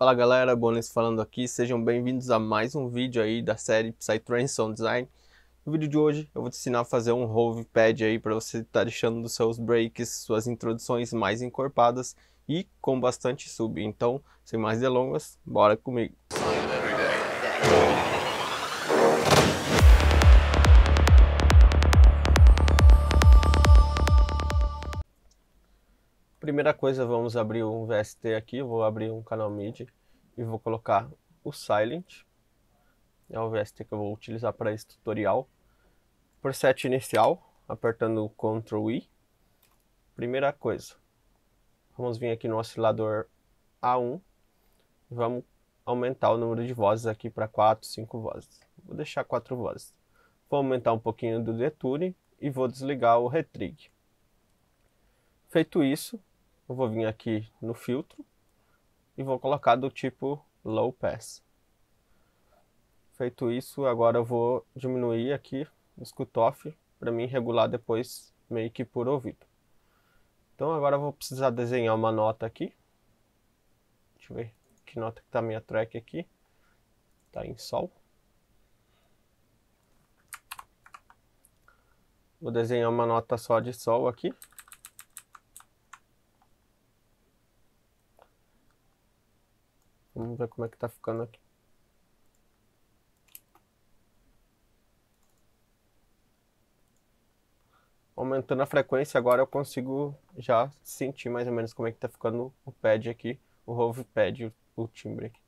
Fala galera, Bonis falando aqui, sejam bem-vindos a mais um vídeo aí da série Psytrance Sound Design. No vídeo de hoje eu vou te ensinar a fazer um Rove Pad aí para você estar deixando os seus breaks, suas introduções mais encorpadas e com bastante sub. Então, sem mais delongas, bora comigo! Primeira coisa, vamos abrir um VST aqui, eu vou abrir um canal MIDI e vou colocar o Silent. É o VST que eu vou utilizar para esse tutorial. Preset inicial, apertando Ctrl I. Primeira coisa, vamos vir aqui no oscilador A1 e vamos aumentar o número de vozes aqui para 4, 5 vozes. Vou deixar 4 vozes. Vou aumentar um pouquinho do Detune e vou desligar o Retrig. Feito isso, eu vou vir aqui no filtro e vou colocar do tipo Low Pass. Feito isso, agora eu vou diminuir aqui os cutoff para mim regular depois meio que por ouvido. Então agora eu vou precisar desenhar uma nota aqui. Deixa eu ver que nota que está a minha track aqui. Está em Sol. Vou desenhar uma nota só de Sol aqui. Vamos ver como é que está ficando aqui. Aumentando a frequência, agora eu consigo já sentir mais ou menos como é que está ficando o pad aqui, o Rove Pad, o timbre aqui.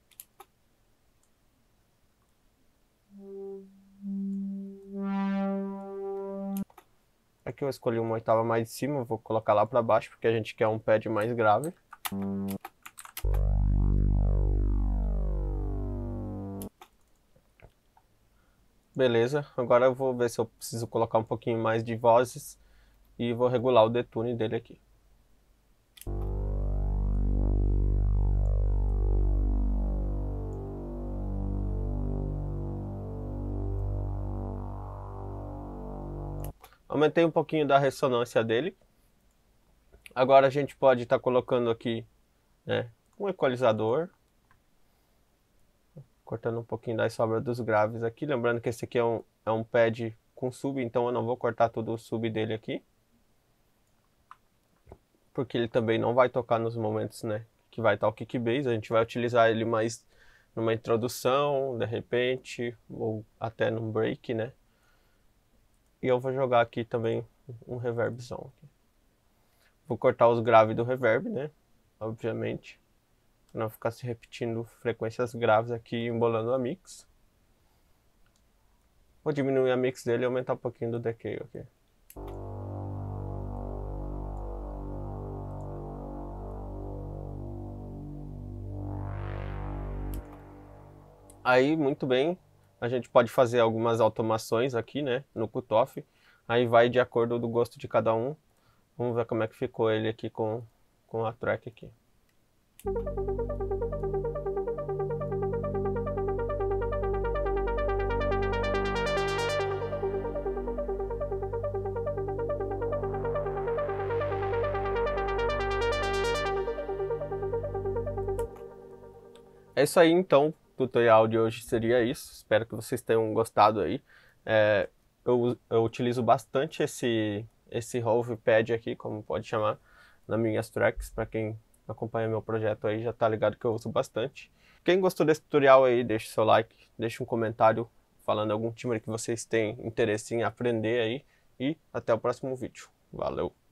Aqui eu escolhi uma oitava mais de cima, vou colocar lá para baixo, porque a gente quer um pad mais grave. Beleza, agora eu vou ver se eu preciso colocar um pouquinho mais de vozes e vou regular o detune dele aqui. Aumentei um pouquinho da ressonância dele. Agora a gente pode estar colocando aqui, né, um equalizador. Cortando um pouquinho das sobras dos graves aqui. Lembrando que esse aqui é um pad com sub, então eu não vou cortar todo o sub dele aqui. Porque ele também não vai tocar nos momentos, né, que vai estar o kick bass. A gente vai utilizar ele mais numa introdução, de repente, ou até num break, né. E eu vou jogar aqui também um reverbzão. Vou cortar os graves do reverb, né, obviamente. Não ficar se repetindo frequências graves aqui, embolando a mix. Vou diminuir a mix dele e aumentar um pouquinho do decay aqui. Aí, muito bem, a gente pode fazer algumas automações aqui, né, no cutoff. Aí vai de acordo do gosto de cada um. Vamos ver como é que ficou ele aqui com a track aqui. É isso aí então, o tutorial de hoje seria isso, espero que vocês tenham gostado aí. Eu utilizo bastante esse Rove Pad aqui, como pode chamar, nas minhas tracks. Para quem acompanha meu projeto aí já tá ligado que eu uso bastante. Quem gostou desse tutorial aí, deixe seu like, deixe um comentário falando algum timbre que vocês têm interesse em aprender aí. E até o próximo vídeo. Valeu!